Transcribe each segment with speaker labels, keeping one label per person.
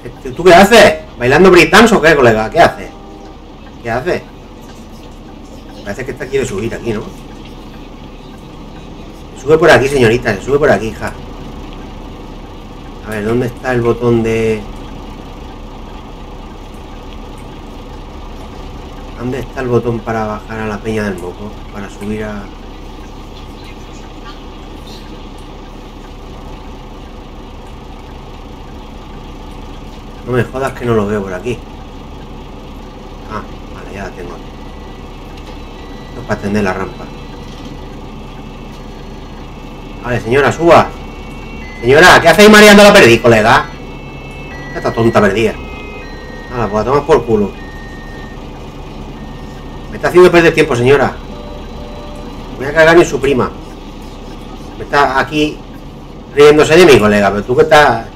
Speaker 1: ¿Tú qué haces? ¿Bailando breakdance o qué, colega? ¿Qué haces? ¿Qué haces? Parece que esta quiere subir aquí, ¿no? Sube por aquí, señorita. Sube por aquí, hija. A ver, ¿dónde está el botón de...? ¿Dónde está el botón para bajar a la Peña del Moco? Para subir a... No me jodas que no lo veo por aquí. Ah, vale, ya la tengo. Esto es para atender la rampa. Vale, señora, suba. Señora, ¿qué hacéis mareando la perdiz, colega? Esta tonta perdida. Nada, pues a tomar por culo. Me está haciendo perder tiempo, señora. Voy a cagar en su prima. Me está aquí riéndose de mí, colega, pero tú que estás...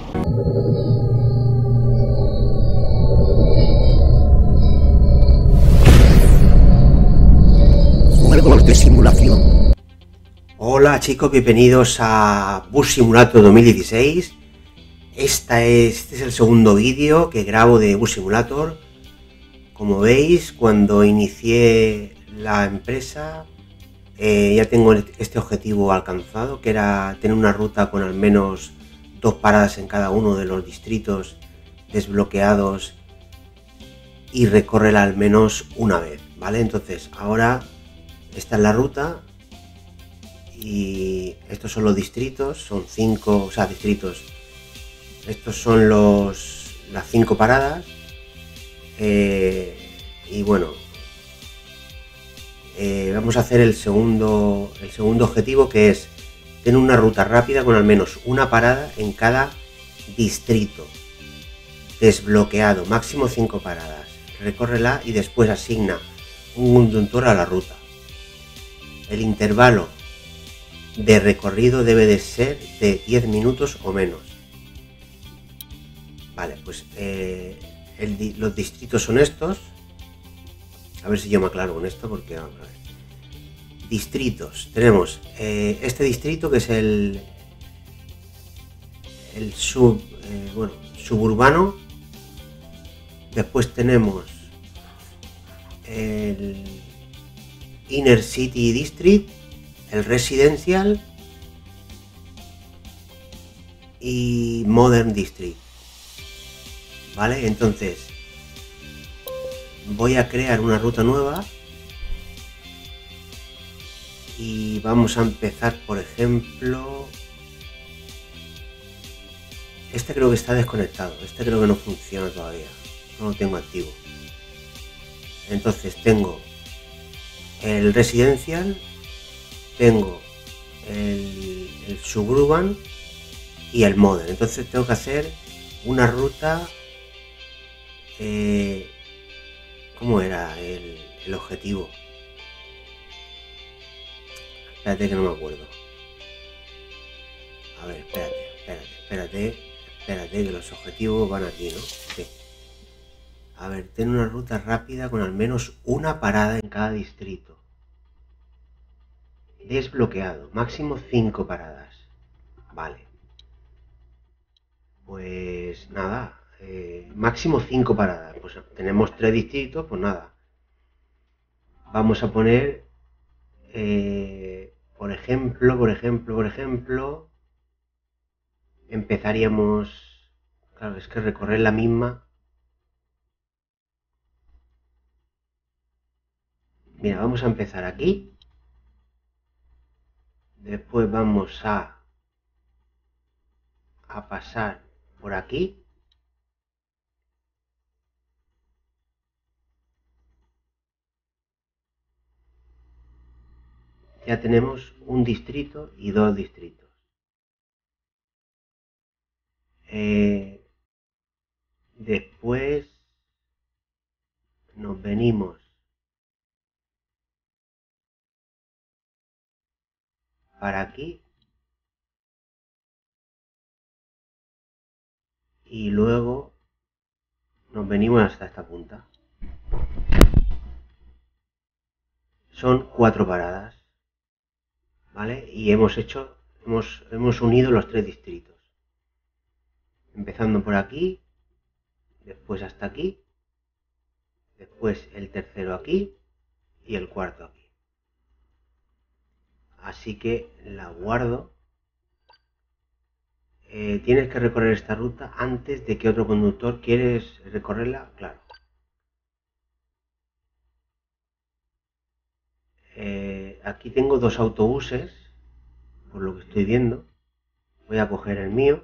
Speaker 2: Juegos de simulación.
Speaker 1: Hola chicos, bienvenidos a Bus Simulator 2016. Este es el segundo vídeo que grabo de Bus Simulator. Como veis, cuando inicié la empresa ya tengo este objetivo alcanzado, que era tener una ruta con al menos 2 paradas en cada uno de los distritos desbloqueados y recorrerla al menos una vez, ¿vale? Entonces ahora esta es la ruta y estos son los distritos, son 5, o sea, distritos. Estos son las 5 paradas y bueno, vamos a hacer el segundo objetivo, que es tener una ruta rápida con al menos una parada en cada distrito desbloqueado, máximo 5 paradas. Recórrela y después asigna un conductor a la ruta. El intervalo de recorrido debe de ser de 10 minutos o menos. Vale, pues los distritos son estos. A ver si yo me aclaro con esto, porque vamos a ver. Distritos. Tenemos este distrito, que es el suburbano. Después tenemos el Inner City District, el Residential y Modern District. Vale, entonces voy a crear una ruta nueva y vamos a empezar, por ejemplo, este creo que está desconectado, este creo que no funciona todavía, no lo tengo activo. Entonces tengo el Residencial, tengo el Suburban y el Modern. Entonces tengo que hacer una ruta, ¿cómo era el objetivo? Espérate que no me acuerdo. A ver, espérate, que los objetivos van aquí, ¿no? Sí. A ver, tener una ruta rápida con al menos una parada en cada distrito. Desbloqueado, máximo 5 paradas. Vale. Pues nada, máximo 5 paradas. Pues tenemos 3 distritos, pues nada. Vamos a poner, por ejemplo, empezaríamos, claro, es que recorrer la misma. Mira, vamos a empezar aquí. Después vamos a pasar por aquí. Ya tenemos un distrito y 2 distritos. Después nos venimos para aquí y luego nos venimos hasta esta punta. Son 4 paradas, ¿vale? Y hemos unido los 3 distritos. Empezando por aquí después hasta aquí, después el tercero aquí y el cuarto aquí. Así que la guardo. Tienes que recorrer esta ruta antes de que otro conductor. ¿Quieres recorrerla? Claro. Aquí tengo dos autobuses, por lo que estoy viendo. Voy a coger el mío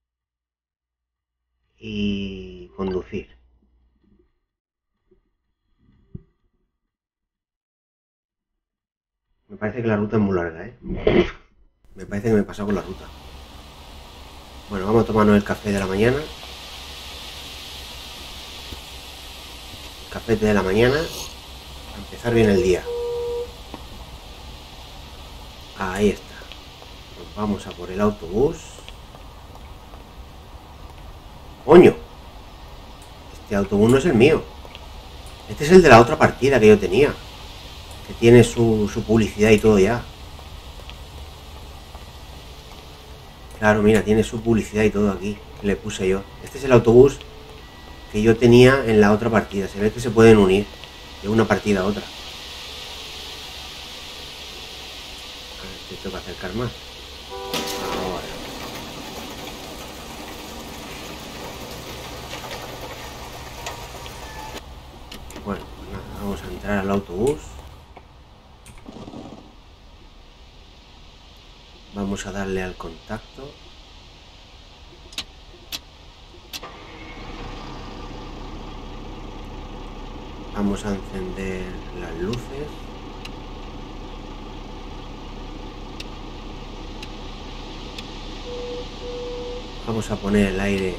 Speaker 1: y conducir. Me parece que la ruta es muy larga, ¿eh? Me parece que me he pasado con la ruta. Bueno, vamos a tomarnos el café de la mañana. Café de la mañana. Para empezar bien el día. Ahí está. Nos vamos a por el autobús. ¡Coño! Este autobús no es el mío. Este es el de la otra partida que yo tenía. Que tiene su publicidad y todo ya. Claro, mira, tiene su publicidad y todo aquí. Que le puse yo. Este es el autobús que yo tenía en la otra partida. Se ve que se pueden unir de una partida a otra. A ver, te tengo que acercar más. Ahora. Bueno, pues nada, vamos a entrar al autobús. Vamos a darle al contacto. Vamos a encender las luces. Vamos a poner el aire,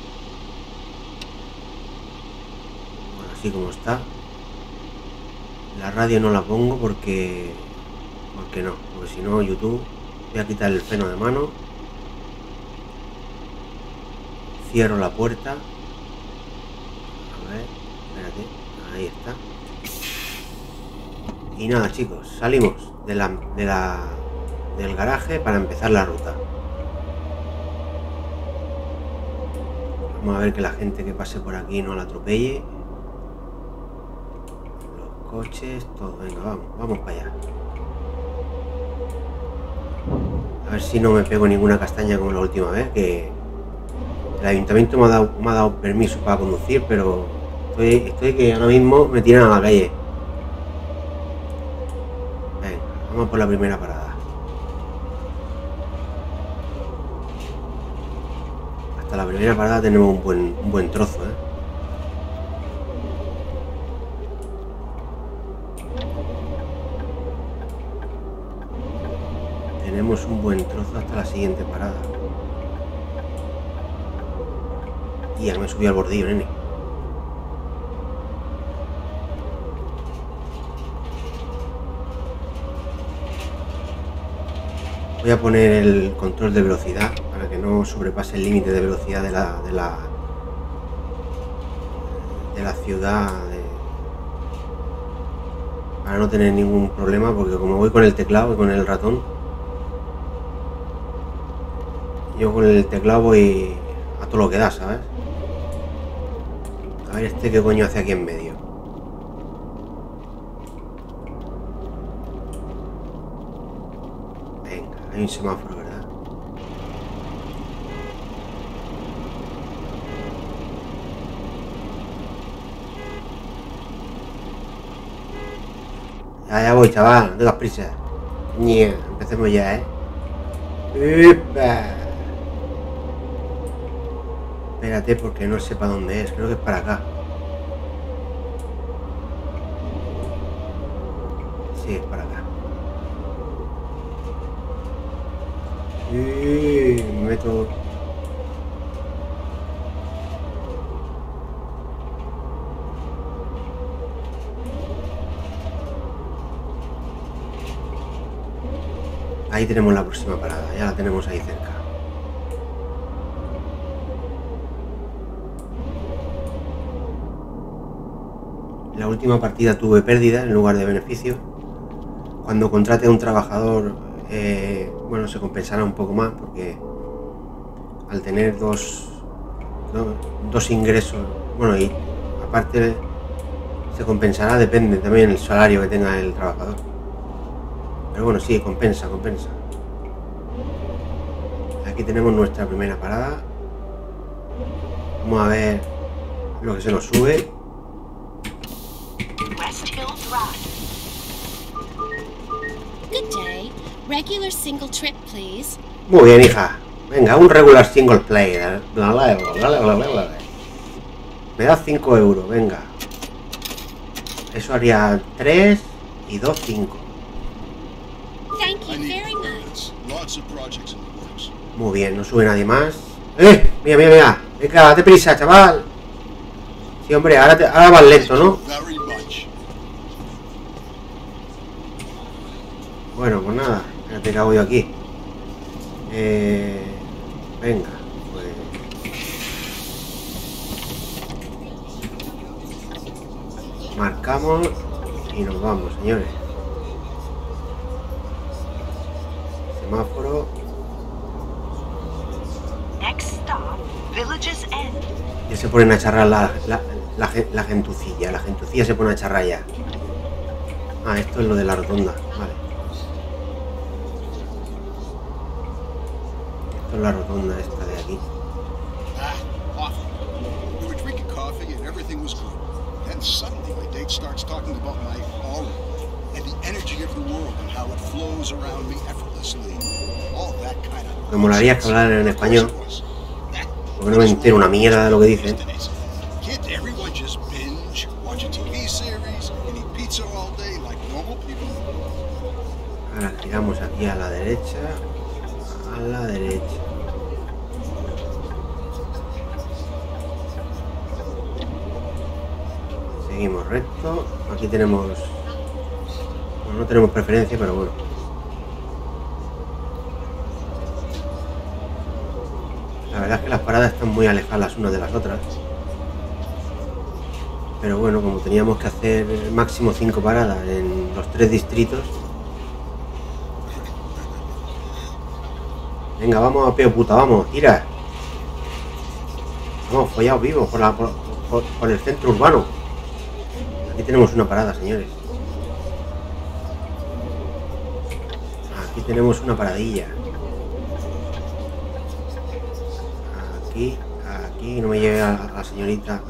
Speaker 1: bueno, así como está. La radio no la pongo porque no, porque si no YouTube. Voy a quitar el freno de mano. Cierro la puerta. A ver, espérate. Ahí está. Y nada, chicos, salimos del garaje para empezar la ruta. Vamos a ver que la gente que pase por aquí no la atropelle. Los coches, todo. Venga, vamos para allá. A ver si no me pego ninguna castaña como la última vez, que el ayuntamiento me ha dado permiso para conducir, pero estoy que ahora mismo me tiran a la calle. Venga, vamos por la primera parada. Hasta la primera parada tenemos un buen trozo, ¿eh? Tenemos un buen trozo hasta la siguiente parada. Y ya me subí al bordillo, nene. Voy a poner el control de velocidad para que no sobrepase el límite de velocidad de la ciudad, para no tener ningún problema, porque como voy con el teclado y con el ratón, yo con el teclado voy a todo lo que da, ¿sabes? A ver este qué coño hace aquí en medio. Venga, hay un semáforo, ¿verdad? Ya voy, chaval, no tengas prisa. Empecemos ya, ¿eh? ¡Epa! Espérate, porque no sé para dónde es. Creo que es para acá. Sí, es para acá. Me meto. Ahí tenemos la próxima parada. Ya la tenemos ahí cerca. En la última partida tuve pérdida en lugar de beneficio. Cuando contrate a un trabajador, bueno, se compensará un poco más, porque al tener dos ingresos Bueno, y aparte se compensará, depende también el salario que tenga el trabajador. Pero bueno, sí, compensa. Aquí tenemos nuestra primera parada. Vamos a ver lo que se nos sube.
Speaker 3: West Hill Drive.
Speaker 4: Good day. Regular single trip, please.
Speaker 1: Muy bien, hija. Venga, un regular single player. Me da 5 euros, venga. Eso haría 3 y 2, 5.
Speaker 4: Thank you very much.
Speaker 1: Muy bien, no sube nadie más. Mira. Venga, date prisa, chaval. Sí, hombre, ahora vas lento, ¿no? Bueno, pues nada, espérate que hago yo aquí. Venga, pues... Marcamos y nos vamos, señores. Semáforo.
Speaker 3: Next stop, Village's End.
Speaker 1: Ya se ponen a charrar la gentucilla. La gentucilla se pone a charrar ya. Ah, esto es lo de la rotonda. Vale. Esto es la rotonda esta de aquí. Me molaría que hablaran en español, porque no me entero una mierda de lo que dicen. Ahora giramos aquí a la derecha. A la derecha. Seguimos recto. Aquí tenemos... Bueno, no tenemos preferencia, pero bueno. La verdad es que las paradas están muy alejadas las unas de las otras. Pero bueno, como teníamos que hacer máximo 5 paradas en los 3 distritos. Venga, vamos a peo puta, vamos, tira. Vamos, follados vivos por el centro urbano. Aquí tenemos una parada, señores. Aquí tenemos una paradilla. Aquí no me lleve a la señorita.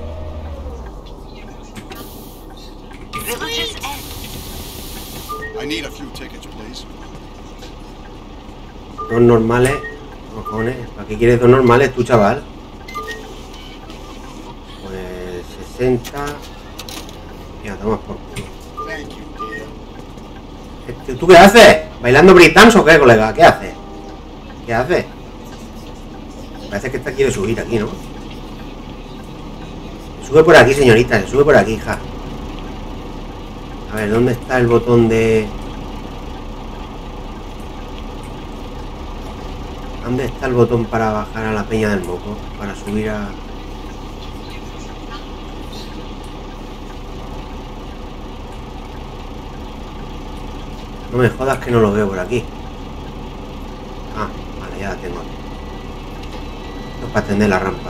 Speaker 3: Village's End.
Speaker 5: I need a few tickets, please.
Speaker 1: Dos normales. Cojones, ¿para qué quieres dos normales tú, chaval? Pues 60. Mira, tomas por culo.
Speaker 5: Thank you, dear.
Speaker 1: ¿Tú qué haces? ¿Bailando breakdance o qué, colega? ¿Qué haces? ¿Qué haces? Parece que esta quiere subir aquí, ¿no? Sube por aquí, señorita. Se sube por aquí, hija. A ver, ¿dónde está el botón de...? ¿Dónde está el botón para bajar a la Peña del Moco? Para subir a... No me jodas que no lo veo por aquí. Ah, vale, ya la tengo aquí. Esto es para atender la rampa.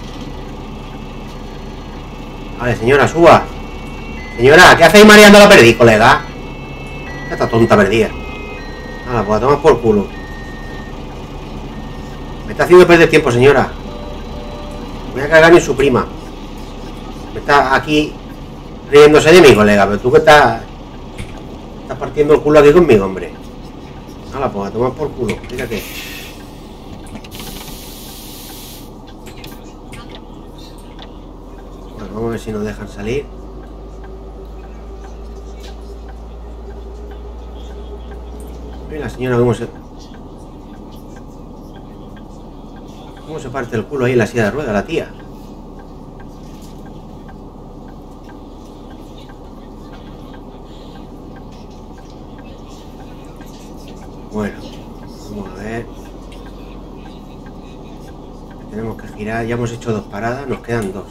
Speaker 1: Vale, señora, suba. Señora, ¿qué hacéis mareando la perdiz, colega? Esta tonta perdida. Nada, pues a tomar por culo. Me está haciendo perder tiempo, señora. Me voy a cagar en su prima. Me está aquí riéndose de mí, colega. Pero tú que estás partiendo el culo aquí conmigo, hombre. Nada, pues a tomar por culo. Fíjate. Bueno, vamos a ver si nos dejan salir. Mira la señora cómo se parte el culo ahí en la silla de ruedas, la tía. Bueno, vamos a ver. Tenemos que girar, ya hemos hecho 2 paradas, nos quedan 2.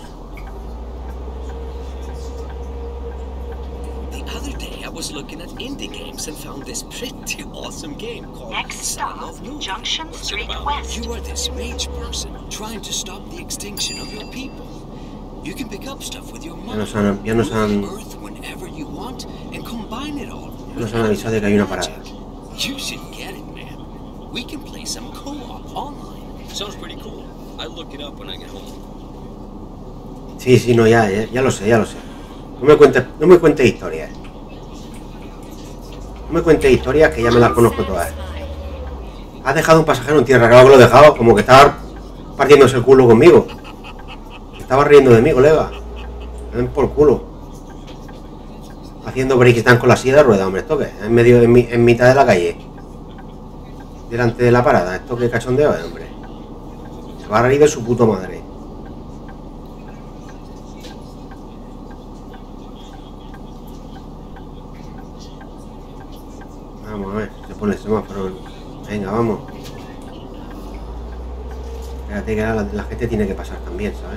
Speaker 2: Looking at indie games and found this pretty awesome game called
Speaker 3: Next
Speaker 2: Son
Speaker 3: stop,
Speaker 2: of Noon.
Speaker 3: Junction
Speaker 2: What's it
Speaker 3: Street
Speaker 2: about?
Speaker 3: West.
Speaker 2: You are this mage person trying to stop the extinction of your people. You can pick up stuff with your
Speaker 1: Ya
Speaker 2: mind.
Speaker 1: nos han
Speaker 2: Earth whenever you want and combine it all.
Speaker 1: avisado de que hay una parada.
Speaker 2: You should get it, man. We can play some co-op online. Sounds pretty cool. I'll look it up when I get home.
Speaker 1: Sí, no, ya lo sé. No me cuentes historias. No me cuentes historias que ya me las conozco todas. Has dejado un pasajero en tierra, claro que lo he dejado, como que estaba partiéndose el culo conmigo. Estaba riendo de mí, colega. Me den por culo. Haciendo breakdance con la silla de ruedas, hombre, esto que en mitad de la calle. Delante de la parada, esto que cachondeo es, hombre. Se va a reír de su puta madre. Vamos a ver, se pone el semáforo. Venga, vamos. Espérate que ahora la gente tiene que pasar también, ¿sabes?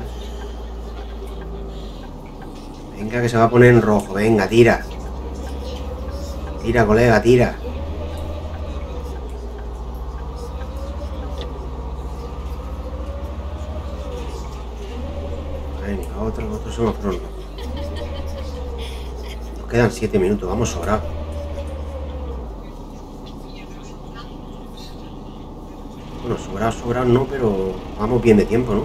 Speaker 1: Venga, que se va a poner en rojo. Venga, tira. Tira, colega, tira. Venga, otro semáforo rojo. Nos quedan 7 minutos, vamos sobrados. Bueno, sobrado no, pero vamos bien de tiempo, ¿no?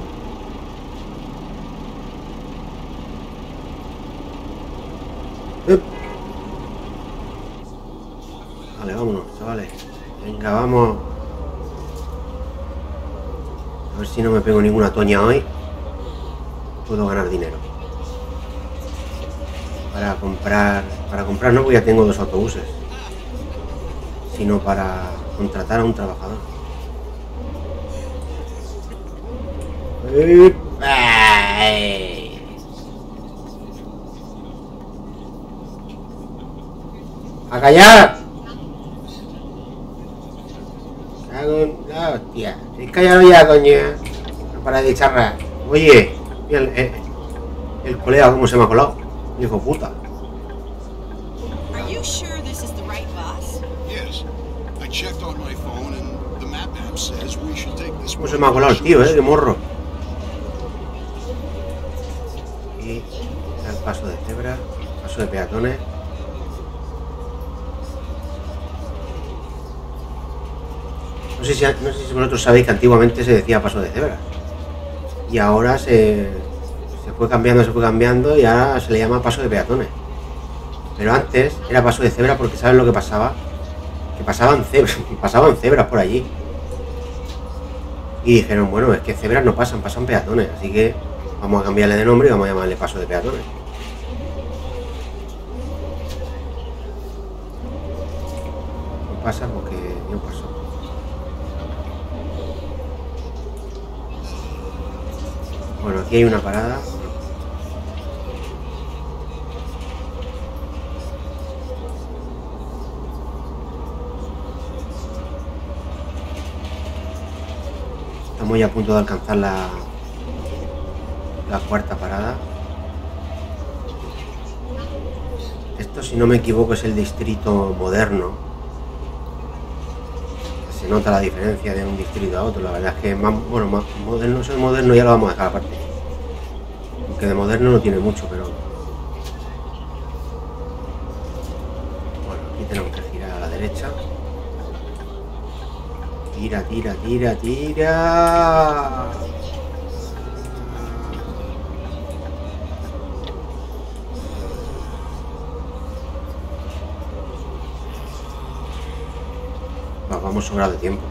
Speaker 1: Vale, vámonos, chavales. Venga, vamos. A ver si no me pego ninguna toña hoy. Puedo ganar dinero. Para comprar no, porque ya tengo 2 autobuses. Sino para contratar a un trabajador. ¡A callar! Cago en la hostia. ¿Estáis callados ya, coño? No para de charrar. Oye, mira el colega cómo se me ha colado. Hijo puta.
Speaker 6: Are you sure this is the right bus?
Speaker 5: Yes. I checked on my phone and the map app says we should take this
Speaker 1: ¿Cómo
Speaker 5: one.
Speaker 1: se me ha colado el tío, qué morro? Y el paso de cebra, paso de peatones. No sé si vosotros sabéis que antiguamente se decía paso de cebra. Y ahora se fue cambiando y ahora se le llama paso de peatones. Pero antes era paso de cebra porque ¿sabes lo que pasaba? Que pasaban cebras por allí. Y dijeron, bueno, es que cebras no pasan peatones. Así que vamos a cambiarle de nombre y vamos a llamarle paso de peatones. No pasa porque no pasó. Bueno, aquí hay una parada. Estamos ya a punto de alcanzar la cuarta parada. Esto, si no me equivoco, es el distrito moderno. Se nota la diferencia de un distrito a otro. La verdad es que más moderno, eso de moderno ya lo vamos a dejar aparte. Aunque de moderno no tiene mucho, pero bueno, aquí tenemos que girar a la derecha. Tira. Vamos sobrado de tiempo.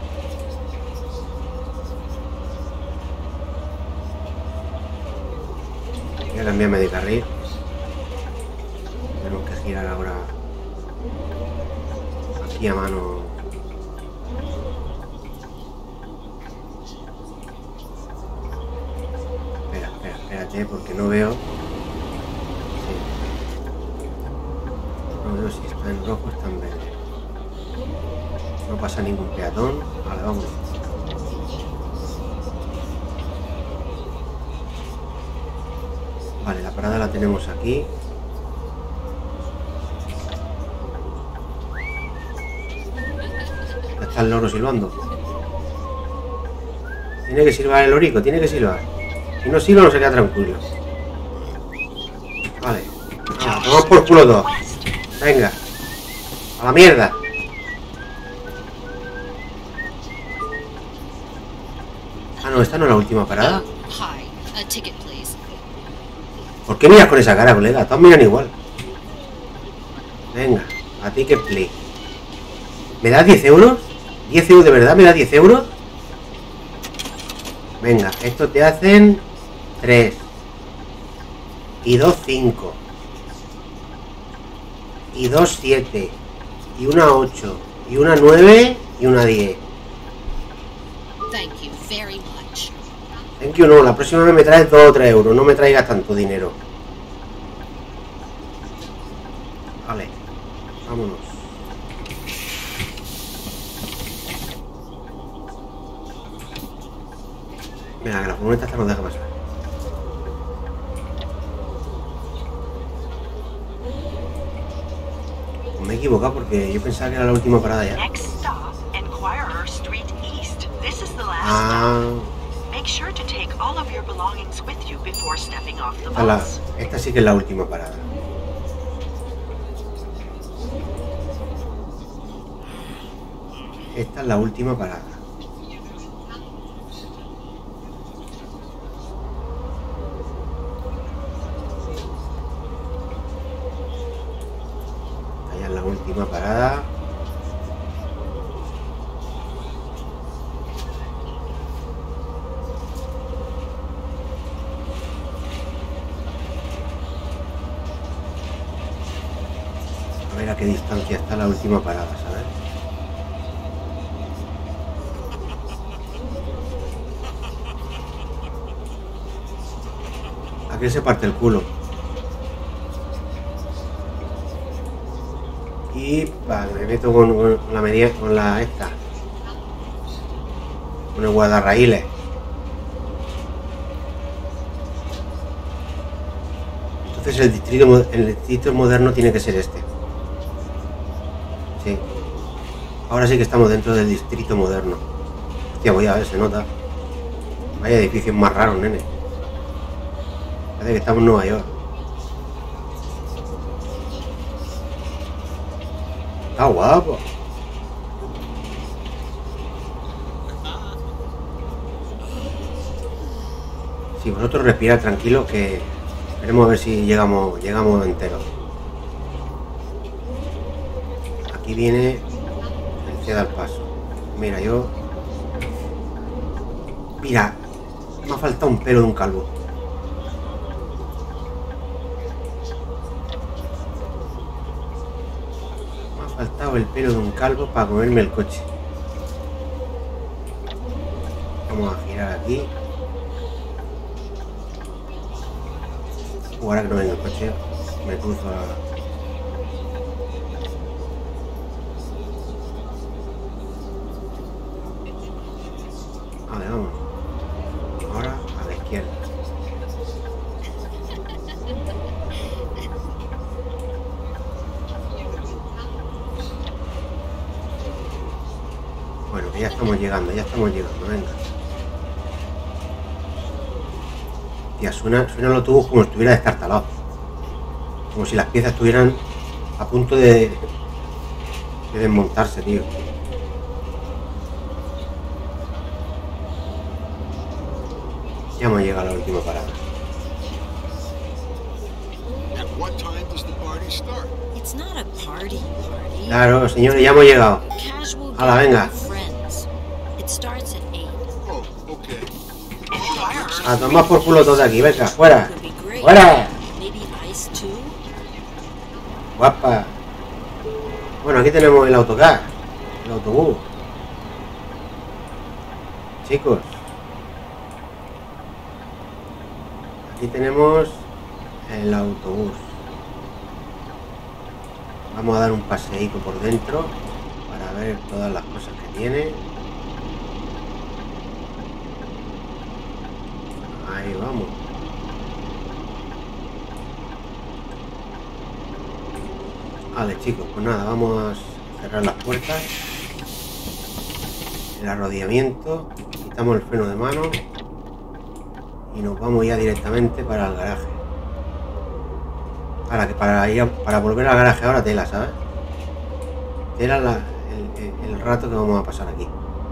Speaker 1: Voy a cambiarme de carril. Tenemos que girar ahora aquí a mano. Espérate, porque no veo. No veo si está en rojo o está en verde. No pasa ningún peatón. Vale, vamos. Vale, la parada la tenemos aquí. Ya está el loro silbando. Tiene que silbar el lorico, tiene que silbar. Si no silba no se queda tranquilo. Vale. Ah, tomamos por culo todo. Venga. A la mierda. Ah, no, esta no es la última parada.
Speaker 4: Hi. A ticket, please.
Speaker 1: ¿Por qué miras con esa cara, colega? Todos miran igual. Venga, a ti que play. ¿Me das 10 euros? ¿10 euros de verdad? ¿Me das 10 euros? Venga, esto te hacen 3. Y 2, 5. Y 2, 7. Y una 8. Y una 9. Y una 10.
Speaker 4: Thank you very much.
Speaker 1: Thank you, no. La próxima vez me traes 2 o 3 euros. No me traigas tanto dinero. Vale. Vámonos. Venga, que la furgoneta esta nos deja pasar. Pues me he equivocado porque yo pensaba que era la última parada ya.
Speaker 3: Next stop, Enquirer Street East. This is the last
Speaker 1: Ah,
Speaker 3: stop. Make sure to take all of your belongings with you before stepping off the
Speaker 1: esta,
Speaker 3: bus.
Speaker 1: esta sí que es la última parada. Esta es la última parada. Esta ya es la última parada. A ver a qué distancia está la última parada, ¿sabes? Aquí se parte el culo. Y me meto con la media, con la esta. Con el guardarraíles. Entonces el distrito moderno tiene que ser este. Sí. Ahora sí que estamos dentro del distrito moderno. Hostia, voy a ver, se nota. Vaya edificios más raros, nene. Parece que estamos en Nueva York. Está guapo. Sí, vosotros respirad tranquilo que veremos a ver si llegamos enteros. Aquí viene el que da el paso. Mira, mira, me ha faltado un pelo de un calvo. Me ha faltado el pelo de un calvo para comerme el coche. Vamos a girar aquí. Ahora que no venga el coche, me cruzo a... Vale, vamos. Ahora a la izquierda. Bueno, que ya estamos llegando, venga. Tía, suena el autobús como si estuviera destartalado. Como si las piezas estuvieran a punto de desmontarse, tío. Ya hemos llegado a la última parada.
Speaker 5: At what time does the party start?
Speaker 6: It's not a party.
Speaker 1: Claro, señores, ya hemos llegado.
Speaker 6: Casual
Speaker 1: Hala, venga.
Speaker 6: with friends. It starts at 8.
Speaker 5: Oh, okay.
Speaker 1: A tomar por culo todo de aquí, venga, fuera.
Speaker 6: Could be great.
Speaker 1: ¡Fuera!
Speaker 6: Maybe ice too.
Speaker 1: Guapa. Bueno, aquí tenemos el autocar. El autobús. Chicos. Aquí tenemos el autobús. Vamos a dar un paseíto por dentro para ver todas las cosas que tiene. Ahí vamos. Vale, chicos, pues nada, vamos a cerrar las puertas. El arrodillamiento. Quitamos el freno de mano. Y nos vamos ya directamente para el garaje. Para volver al garaje ahora tela, ¿sabes? Tela el rato que vamos a pasar aquí.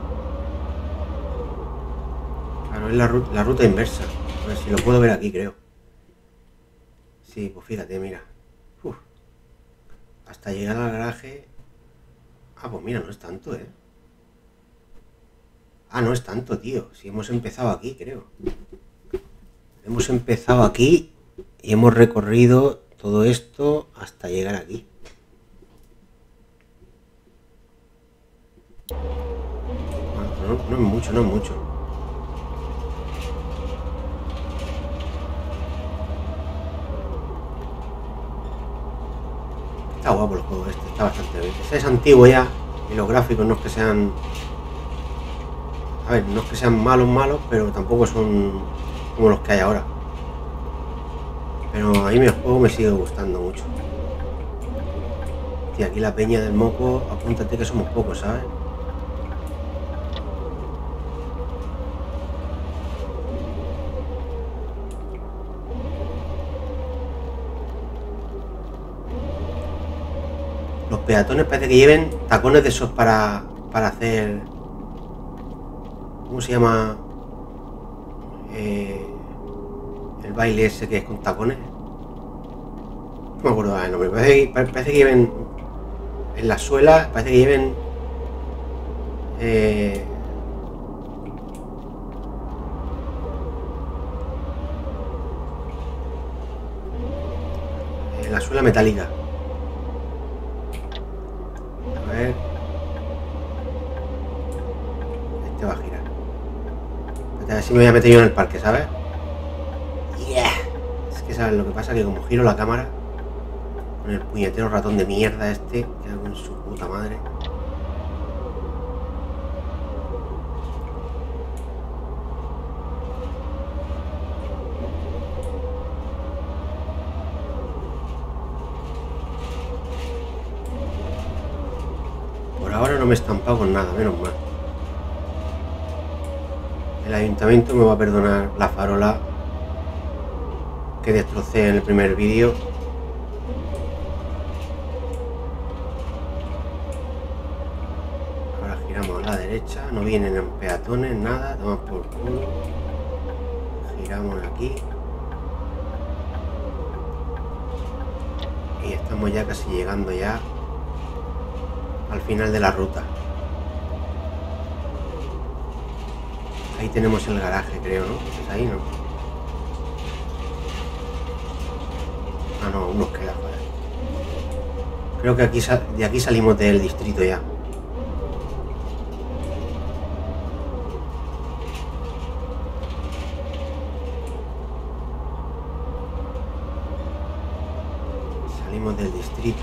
Speaker 1: Claro, es la ruta inversa. A ver si lo puedo ver aquí, creo. Sí, pues fíjate, mira. Uf. Hasta llegar al garaje. Ah, pues mira, no es tanto, ¿eh? Ah, no es tanto, tío. Si hemos empezado aquí, creo. Hemos empezado aquí y hemos recorrido todo esto hasta llegar aquí. Bueno, no es mucho, no es mucho. Está guapo el juego este, está bastante bien. Ese es antiguo ya y los gráficos no es que sean... A ver, no es que sean malos, pero tampoco son como los que hay ahora. Pero a mí el juego me sigue gustando mucho. Y aquí la peña del moco, apúntate que somos pocos, ¿sabes? Los peatones parece que lleven tacones de esos para hacer... ¿Cómo se llama? El baile ese que es con tacones. No me acuerdo el nombre. Parece que lleven en la suela, parece que lleven en la suela metálica. A ver. Este va a girar. A ver si me voy a meter yo en el parque, ¿sabes? Yeah. Es que sabes lo que pasa, que como giro la cámara con el puñetero ratón de mierda este, que hago en su puta madre. Por ahora no me he estampado con nada, menos mal. El ayuntamiento me va a perdonar la farola que destrocé en el primer vídeo. Ahora giramos a la derecha, no vienen en peatones, nada, tomamos por culo. Giramos aquí. Y estamos ya casi llegando ya al final de la ruta. Ahí tenemos el garaje, creo, ¿no? ¿Es ahí, no? Ah, no, aún nos queda, joder. Creo que aquí de aquí salimos del distrito ya. Salimos del distrito.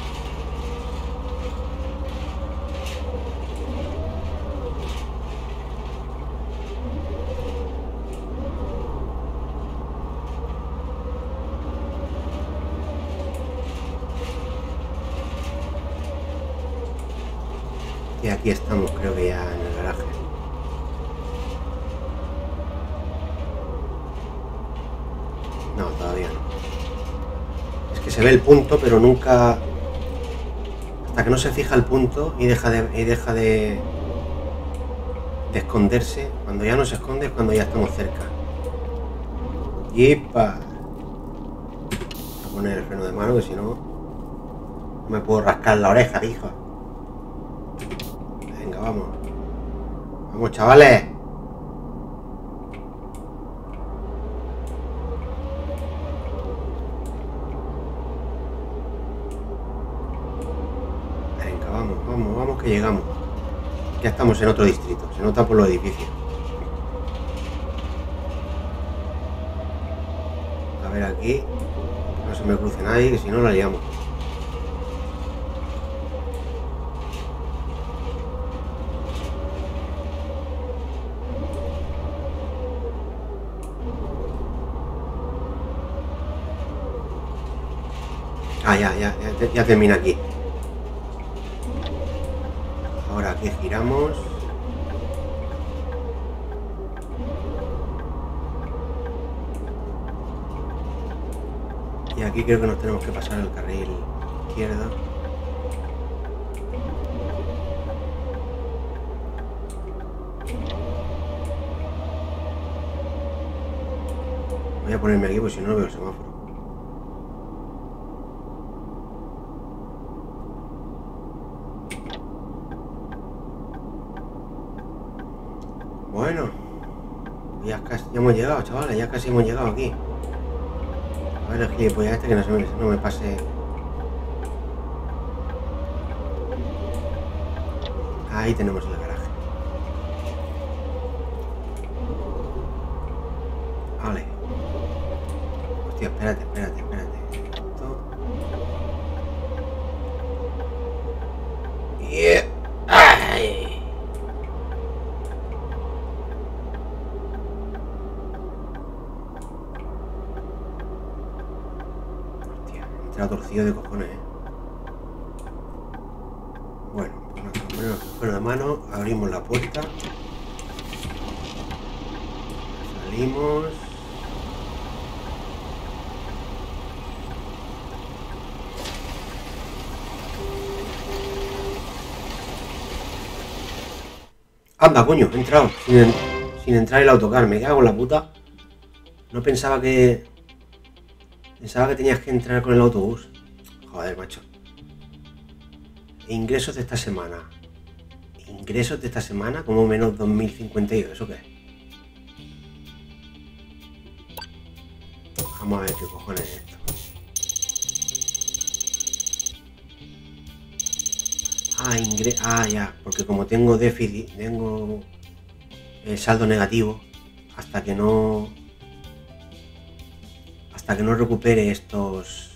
Speaker 1: Y aquí estamos, creo que ya en el garaje. No, todavía no. Es que se ve el punto, pero nunca... Hasta que no se fija el punto y deja de esconderse. Cuando ya no se esconde es cuando ya estamos cerca. ¡Yipa! Voy a poner el freno de mano, que si no... No me puedo rascar la oreja, hijo. Venga, vamos. Vamos, chavales. Venga, vamos, que llegamos. Ya estamos en otro distrito. Se nota por los edificios. A ver aquí. Que no se me cruce nadie, que si no la liamos. Ah, ya termina aquí. Ahora aquí giramos. Y aquí creo que nos tenemos que pasar el carril izquierdo. Voy a ponerme aquí porque si no, no veo el semáforo. Bueno, ya casi hemos llegado, chavales, ya casi hemos llegado aquí. A ver el gilipollas este que no me pase. Ahí tenemos el garaje. Vale. Hostia, espérate. Esto. Yeah. ¡Ay! Será torcido de cojones, Bueno, pues nos ponemos el freno de mano, abrimos la puerta, salimos. Anda, coño, he entrado sin entrar el autocar, me cago en la puta. No pensaba que... Pensaba que tenías que entrar con el autobús. Joder, macho. Ingresos de esta semana. Ingresos de esta semana como menos 2052. ¿Eso qué es? Vamos a ver qué cojones es esto. Ya. Porque como tengo déficit, tengo el saldo negativo, hasta que no recupere estos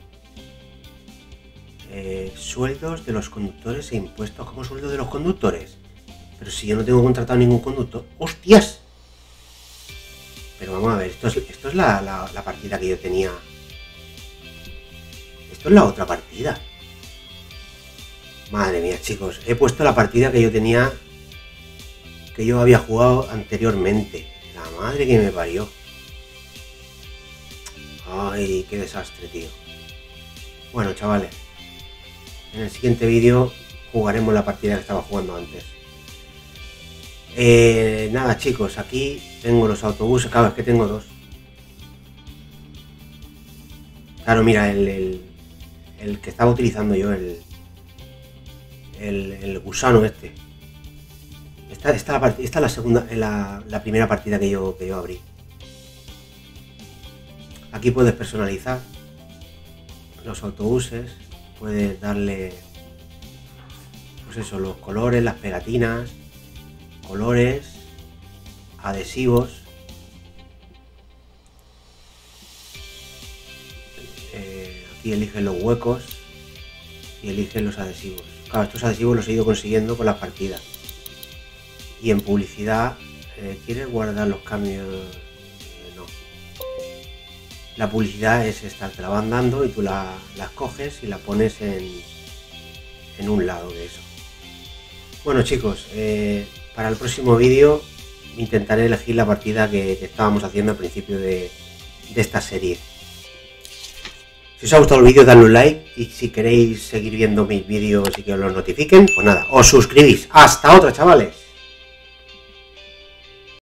Speaker 1: sueldos de los conductores e impuestos. ¿Cómo sueldo de los conductores? Pero si yo no tengo contratado ningún conductor. ¡Hostias! Pero vamos a ver, esto es la partida que yo tenía. Esto es la otra partida. Madre mía, chicos, he puesto la partida que yo tenía, que yo había jugado anteriormente. La madre que me parió. Ay, qué desastre, tío. Bueno, chavales, en el siguiente vídeo jugaremos la partida que estaba jugando antes. Nada, chicos, aquí tengo los autobuses. Claro, es que tengo dos. Claro, mira, el que estaba utilizando yo, el gusano este. Esta es la segunda, la primera partida que yo abrí. Aquí puedes personalizar los autobuses, puedes darle, pues eso, los colores, las pegatinas, colores, adhesivos. Aquí eliges los huecos y eliges los adhesivos. Claro, estos adhesivos los he ido consiguiendo con las partidas. Y en publicidad, ¿quieres guardar los cambios? No. La publicidad es esta, te la van dando y tú las coges y la pones en un lado de eso. Bueno, chicos, para el próximo vídeo intentaré elegir la partida que estábamos haciendo al principio de esta serie. Si os ha gustado el vídeo, dadle un like, y si queréis seguir viendo mis vídeos y que os los notifiquen, pues nada, os suscribís. ¡Hasta otra, chavales!